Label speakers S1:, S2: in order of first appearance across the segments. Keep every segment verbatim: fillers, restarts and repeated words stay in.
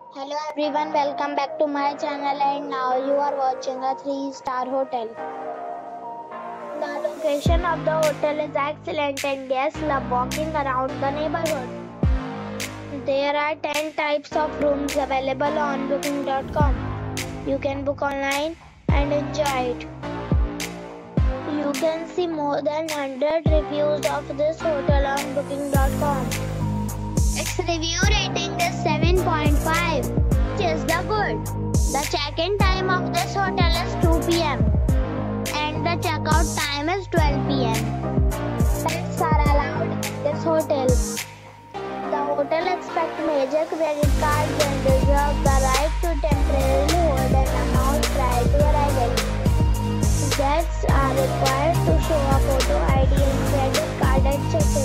S1: Hello everyone, welcome back to my channel and now you are watching a three star hotel. The location of the hotel is excellent and guests love walking around the neighborhood. There are ten types of rooms available on booking dot com. You can book online and enjoy it. You can see more than one hundred reviews of this hotel on booking dot com. Its review rating is seven point five, which is the good. The check-in time of this hotel is two p m and the check-out time is twelve p m Pets are allowed in this hotel. The hotel expects major credit cards and reserves the right to temporarily hold an amount prior to arrival. Guests are required to show a photo I D and credit card at check-in.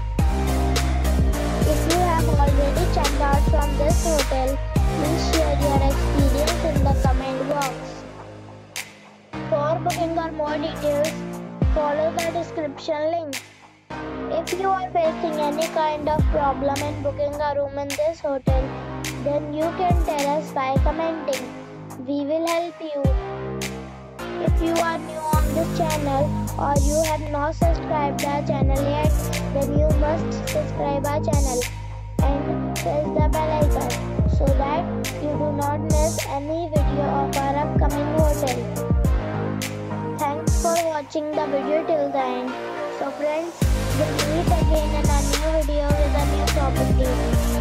S1: If you have already checked out from this hotel, please share your experience in the comment box. For booking or more details, follow the description link. If you are facing any kind of problem in booking a room in this hotel, then you can tell us by commenting. We will help you. If you are new on this channel or you have not subscribed our channel yet, then you must subscribe our channel and press the bell icon so that you do not miss any video of our upcoming hotel. Thanks for watching the video till the end. So friends, we'll meet again in a new video with a new property.